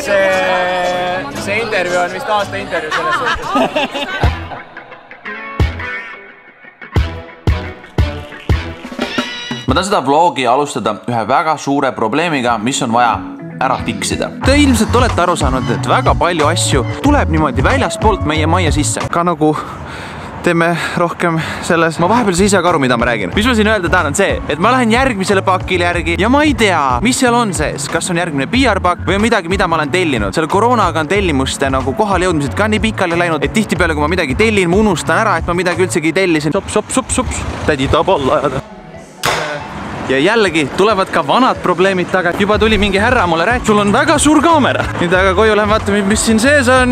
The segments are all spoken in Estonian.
see intervjuu on vist aasta intervjuu selles suhtes. Ma tahan seda vlogi alustada ühe väga suure probleemiga, mis on vaja ära fiksida. Te ilmselt olete aru saanud, et väga palju asju tuleb niimoodi väljaspoolt meie majja sisse. Ka nagu teeme rohkem selles. Ma vahepeal ise ka aru, mida ma räägin. Mis ma siin öelda tahan on see, et ma lähen järgmisele pakile järgi ja ma ei tea, mis seal on sees. Kas on järgmine PR-pakk või midagi, mida ma olen tellinud. Selle koroonaga on tellimuste nagu kohale jõudmised ka nii pikali läinud, et tihtipeale, kui ma midagi tellin, ma unustan ära, et ma midagi üldsegi tellisin. Sops. Tädi tahab alla ajada. Ja jällegi tulevad ka vanad probleemid taga. Juba tuli mingi härra mulle rääkis, sul on väga suur kaamera. Nüüd aga koju lähen vaatame, mis siin sees on.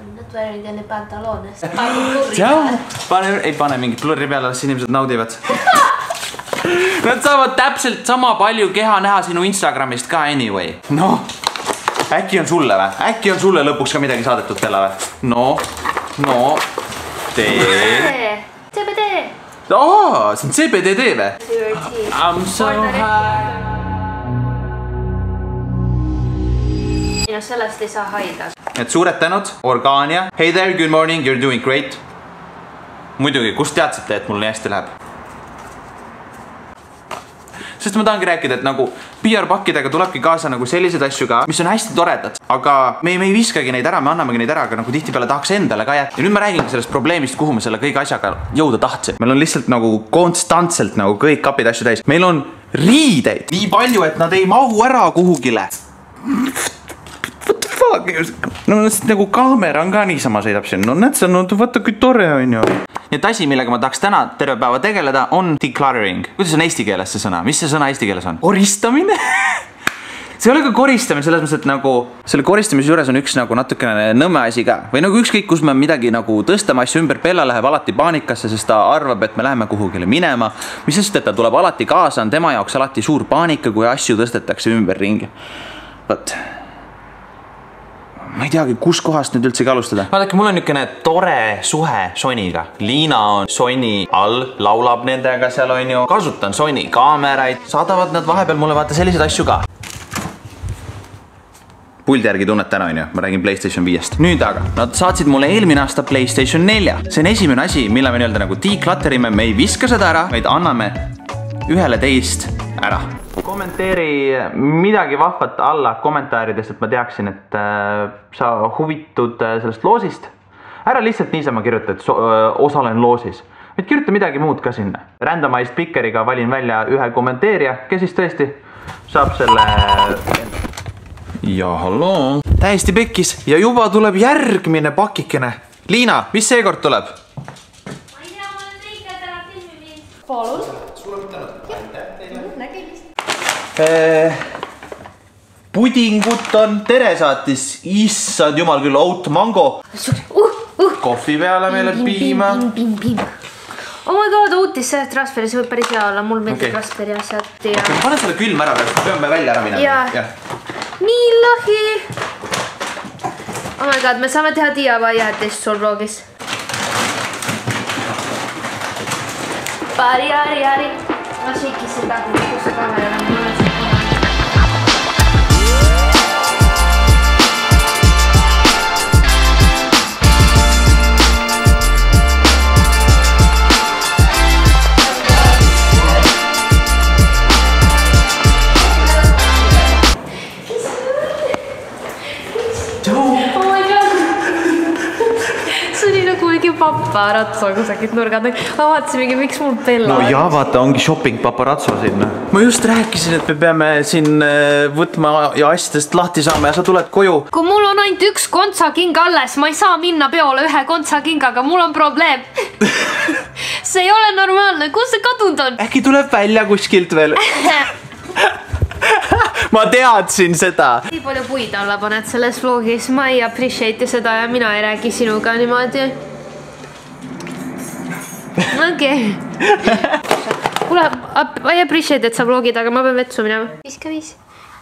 Ei pane mingit blurri peale, las inimesed naudivad. Nad saavad täpselt sama palju keha näha sinu Instagramist ka anyway. No, äkki on sulle või? Äkki on sulle lõpuks ka midagi saadetud tele või? No, tee. CBD. Oh, see on CBD või? I'm so high. No sellest ei saa haida. Et suured tänud, Organia. Hey there, good morning, you're doing great. Muidugi, kust teadsite, et mul nii hästi läheb? Sest ma tahangi rääkida, et nagu PR-pakkidega tulebki kaasa nagu sellised asju ka, mis on hästi toredad. Aga me ei viskagi neid ära, me annamegi neid ära, aga nagu tihtipeale tahaks endale ka jätta. Ja nüüd ma räägingi sellest probleemist, kuhu me selle kõige asjaga jõuda tahtsin. Meil on lihtsalt nagu konstantselt nagu kõik kapid asju täis. Meil on riideid nii palju, et nad ei mahu ära kuhugile. What the fuck? No nagu kaamera on ka niisama sõidab siin. No näed, see on vaata kui tore on ju. Nii et asi, millega ma tahaks täna terve päeva tegeleda, on decluttering. Kuidas on eesti keeles see sõna? Mis see sõna eesti keeles on? Koristamine? See ei ole ka koristamine, selles mõttes, et nagu selle koristamise juures on üks nagu natukene nõmme asi ka. Või nagu ükskõik, kus me midagi nagu tõstame asju ümber, Bella läheb alati paanikasse, sest ta arvab, et me läheme kuhugile minema. Mis sest, et ta tuleb alati kaasa, on tema jaoks alati suur paanika, kui asju tõstetakse ümber ringi. Võt. Ma ei teagi, kus kohast nüüd üldse alustada. Vaadake, mul on niisugune tore suhe Sonyga. Liina on Sony all, laulab nendega seal on ju. Kasutan Sony kaameraid. Saadavad nad vahepeal mulle vaata selliseid asju ka. Puldi järgi tunnet täna on ju. Ma räägin PlayStation 5-st. Nüüd aga, nad saatsid mulle eelmine aasta PlayStation 4. See on esimene asi, mille me nii-öelda nagu declutterime. Me ei viska seda ära, vaid anname ühele teist ära. Kommenteeri midagi vahvat alla kommentaaridest, et ma teaksin, et sa huvitud sellest loosist. Ära lihtsalt niisama kirjuta, et osalen loosis. Et kirjuta midagi muud ka sinna. Randomized pickeriga valin välja ühe kommenteerija, kes siis tõesti saab selle... Ja halloo. Täiesti pekkis ja juba tuleb järgmine pakikene. Liina, mis seekord tuleb? Ma ei tea, ma olen õige täna filmi mind. Palun. Sulle mõtlenud. Aitäh teile. Nägemist. Pudingut on, Tere saatis, issand jumal küll, oat mango. Kohvi peale meile piima. Oh my god, uutis see Raspberry, see võib päris hea olla, mul meeldib Raspberry asjad. Pane selle külm ära, peame välja ära minema. Nii lahi. Oh my god, me saame teha DIY test sul vlogis. Pari. Ma šeikis seda, kus see kaamera on. Paparazzo kusagit nurgad. Ma vaatasimegi, miks mul Bella No jaa, vaata, ongi shopping paparazzo sinna. Ma just rääkisin, et me peame siin võtma ja asjadest lahti saama ja sa tuled koju. Kui mul on ainult üks kontsaking alles, ma ei saa minna peole ühe kontsakingaga, mul on probleem. See ei ole normaalne, kus see kadunud on? Äkki tuleb välja kuskilt veel? Ma teadsin seda. Nii palju puid alla paned selles vlogis, ma ei appreciate seda ja mina ei räägi sinuga niimoodi. Okei. Kuule, ma ei appreciate, et sa vlogid, aga ma pean vetsu minema. 5.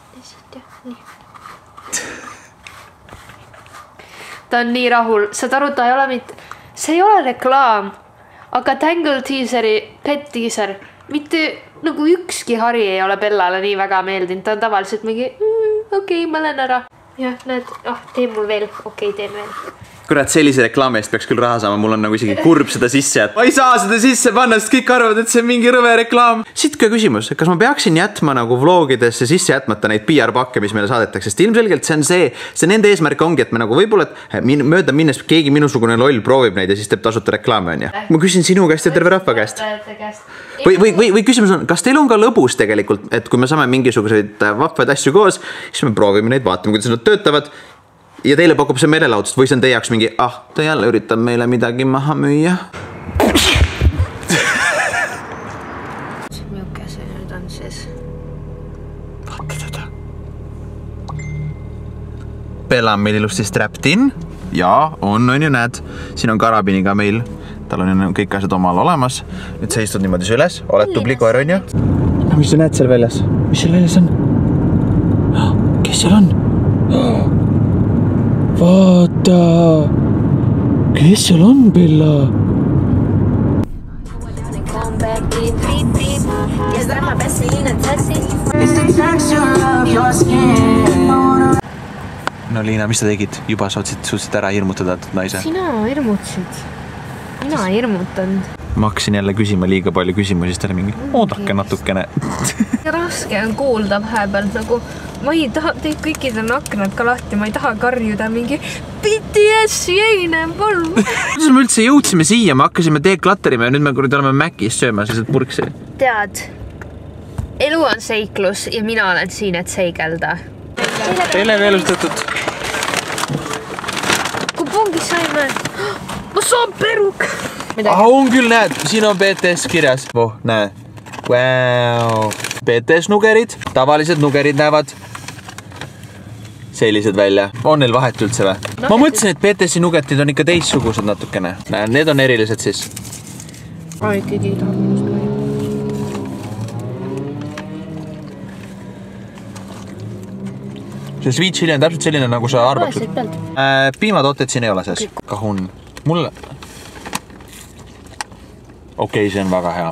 Ta on nii rahul. Saad aru, ta ei ole mitte... See ei ole reklaam, aga Tangle Teaseri, Pet Teaser, mitte nagu ükski hari ei ole Bellale nii väga meeldinud. Ta on tavaliselt mingi, okei, ma lähen ära. jah, näed, tee mul veel, okei, teen veel. Kurat, sellise reklaami eest peaks küll raha saama, mul on nagu isegi kurb seda sisse, et ma ei saa seda sisse panna, sest kõik arvavad, et see on mingi rõve reklaam. Siit ka küsimus, kas ma peaksin jätma nagu vlogidesse sisse jätmata neid PR-pakke, mis meile saadetakse, sest ilmselgelt see nende eesmärk ongi, et me nagu võib-olla, et mööda minnes keegi minusugune loll proovib neid ja siis teeb tasuta reklaami, on ju. Ma küsin sinu käest ja terve rahva käest. Või küsimus on, kas teil on ka lõbus tegelikult, et kui me saame mingisuguseid vahvaid asju koos, siis me proovime neid, vaatame, kuidas nad töötavad. Ja teile pakub see meelelahutust või see on teie jaoks mingi, ta jälle üritab meile midagi maha müüa. Milke see nüüd on siis? Vaata teda. Bella on meil ilusti strapped in. Jaa, on ju, näed. Siin on karabini ka meil. Tal on ju kõik asjad omal olemas. Nüüd sa istud niimoodi üles. Oled tubli koer, on ju? Mis sa näed seal väljas? Mis seal väljas on? Kes seal on? Vaata! Kes seal on, Bella? No Liina, mis sa tegid? Juba suutsid ära hirmutada naise? Sina hirmutasid. Mina hirmutanud. Ma hakkasin jälle küsima liiga palju küsimusi, siis ta oli mingi oodake natukene. Raske on kuulda vahepealt nagu ma ei taha teid kõikidel aknad ka lahti, ma ei taha karjuda mingi BTS jäine palm. Kuidas me üldse jõudsime siia, me hakkasime deklatterima ja nüüd me oleme Mäkis söömas lihtsalt purksi. Tead, elu on seiklus ja mina olen siin, et seigelda. Teile veel elustatud. Kui pungis saime, ma saan peruk. On küll, näed, siin on BTS kirjas. Näe. Wow. BTS nugerid, tavalised nugerid näevad sellised välja. On neil vahet üldse või? Ma mõtlesin, et BTS-i nugetid on ikka teissugused natukene. Näe, need on erilised siis. Ikkagi tahab minust või. See sweet chili on täpselt selline, nagu sa arvaksid. Piimatooted siin ei ole sees. Kahun. Mulle... Okei, see on väga hea.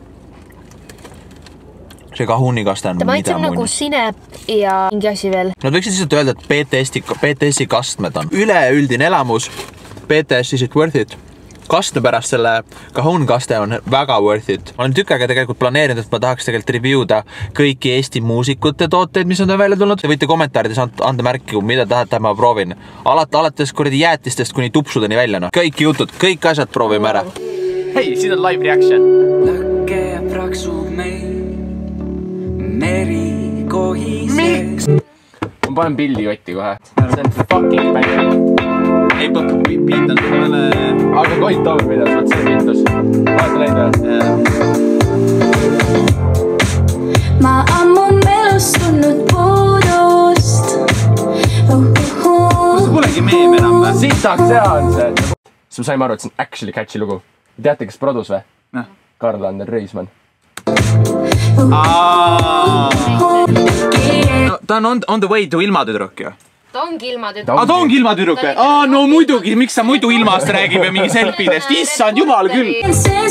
See kahunikaste on mida maitseb nagu sinep ja mingi asi veel. Nad võiksid lihtsalt öelda, et BTS-i kastmed on üleüldine elamus. BTS is it worth it. Kastme pärast selle kahunkaste on väga worth it. Ma olen tükk aega tegelikult planeerinud, et ma tahaks tegelikult reviewda kõiki Eesti muusikute tooteid, mis on välja tulnud. Te võite kommentaarides anda märki, mida tahate, ma proovin. Alates kuradi jäätistest kuni tupsudeni välja. No. Kõik jutud, kõik asjad proovime ära. Hei, siin on live reaction. Lõkke ja praksub meil. Meri kohise. Miks? Ma panen pildi kotti kohe. See on fucking bang. Ei, piitan mõne... Aga Koit Taur videos, võt see piitus. Vaata näida. Ma ammu melustunnud puudust. See polegi meem enam või? Sitaks hea on see. Siis me saime aru, et see on actually catchy lugu. Teate, kes produs või? Karl-Ander Reismann. Ta on on the way to ilmatüdruk ju. Ta ongi ilmatüdruk. Ta ongi ilmatüdruk või? No muidugi, miks sa muidu ilmast räägib ja mingi selfidest? Issand jumal küll! Kui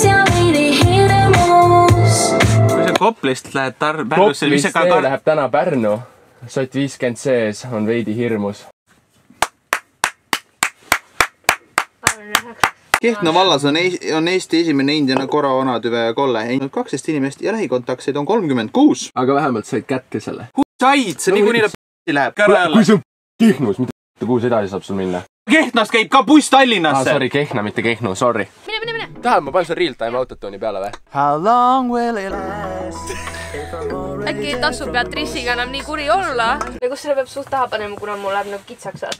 sa Koplist lähed Pärnusse... Koplist läheb täna Pärnu. Sott 50 sees on veidi hirmus. Kehtna vallas on Eesti esimene Indiana koroonatüve kolle. 12 inimest ja lähikontaktseid on 36. Aga vähemalt said kätte selle. Said, see niikuinii läheb. Kui see on Kehnus, mida kuus edasi saab sul minna? Kehnast käib ka buss Tallinnasse. Sorry, Kehna, mitte Kehnu, sorry. Mine. Tahad, ma panen sul real-time autotooni peale või? How long will it last? Äkki ei tasu Beatrice'iga enam nii kuri olla? Ja kus selle peab suht taha panema, kuna mul läheb nagu kitsaks saad?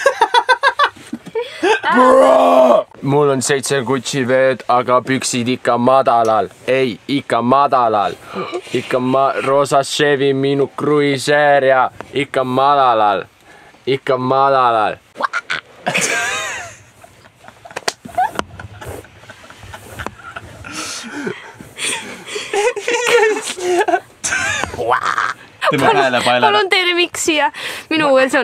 Mul on 7 Gucci veed, aga püksid ikka madalal. Ei, ikka madalal. Ikka roosas Chevy minu cruiser ja ikka madalal. Ikka madalal. Palun tee remixi ja minu versioon.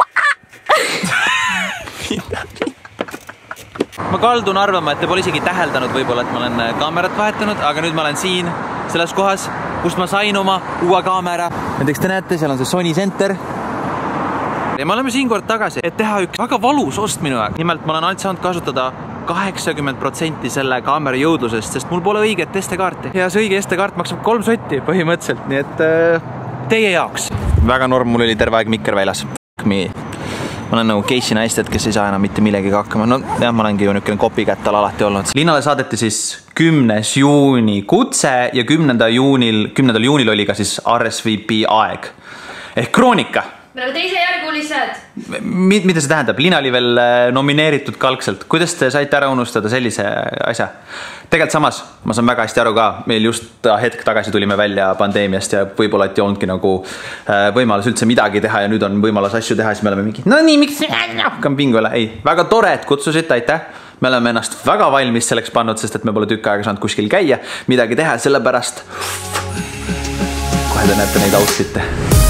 Ma kaldun arvama, et te pole isegi täheldanud võib-olla, et ma olen kaamerat vahetanud, aga nüüd ma olen siin selles kohas, kust ma sain oma uue kaamera. Näiteks te näete, seal on see Sony Center. ja me oleme siin kord tagasi, et teha üks väga valus ost minu jaoks. Nimelt ma olen ainult saanud kasutada 80% selle kaamera jõudlusest, sest mul pole õiget SD-kaarti. Ja see õige SD-kaart maksab 3 sotti põhimõtteliselt, nii et teie jaoks. Väga norm, mul oli terve aeg mikker väljas. Ma olen nagu Casey naisted, kes ei saa enam mitte millegagi hakkama. No jah, ma olengi ju niisugune kopikättal alati olnud. Linnale saadeti siis 10. juuni kutse ja 10. juunil oli ka siis RSVP aeg. Ehk kroonika. Me oleme teisejärgulised. Mida see tähendab? Liina oli veel nomineeritud kalkselt. Kuidas te saite ära unustada sellise asja? Tegelikult samas, ma saan väga hästi aru ka, meil just hetk tagasi tulime välja pandeemiast ja võib-olla et ei olnudki nagu võimalus üldse midagi teha ja nüüd on võimalus asju teha, siis me oleme mingi, no nii, miks hakkam pingule? Ei, väga tore, et kutsusite, aitäh. Me oleme ennast väga valmis selleks pannud, sest et me pole tükk aega saanud kuskil käia, midagi teha, sellepärast kohe te näete neid outfit'e.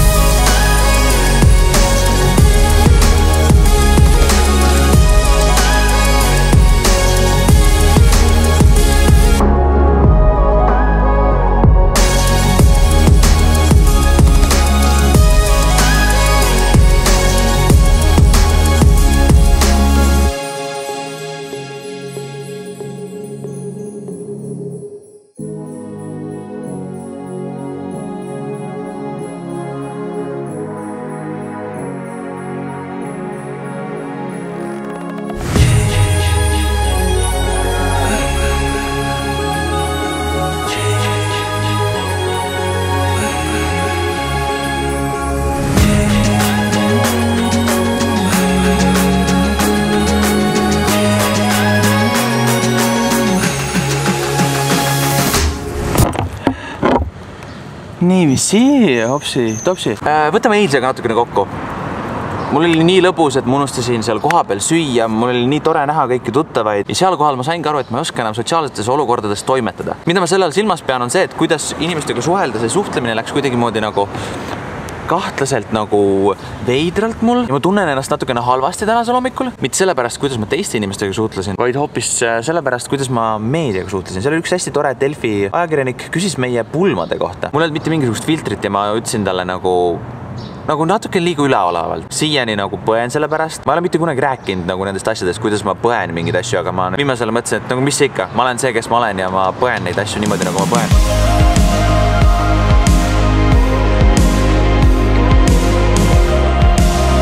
Niiviisi, hopsi, topsi. Võtame eilsega natukene kokku. Mul oli nii lõbus, et ma unustasin seal koha peal süüa, mul oli nii tore näha kõiki tuttavaid ja seal kohal ma saingi aru, et ma ei oska enam sotsiaalsetes olukordades toimetada. Mida ma sellel silmas pean on see, et kuidas inimestega suhelda, see suhtlemine läks kuidagi moodi nagu kahtlaselt nagu veidralt mul ja ma tunnen ennast natukene halvasti tänasel hommikul. Mitte sellepärast, kuidas ma teiste inimestega suhtlesin, vaid hoopis sellepärast, kuidas ma meediaga suhtlesin. Seal oli üks hästi tore Delfi ajakirjanik küsis meie pulmade kohta. Mul ei olnud mitte mingisugust filtrit ja ma ütlesin talle nagu natuke liiga üleolevalt. Siiani nagu põen selle pärast. Ma ei ole mitte kunagi rääkinud nagu nendest asjadest, kuidas ma põen mingeid asju, aga ma viimasele mõtlesin, et nagu mis see ikka, ma olen see, kes ma olen ja ma põen neid asju niimoodi, nagu ma põen.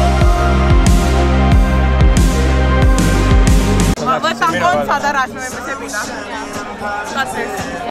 Võtan kontsad ära, siis me võime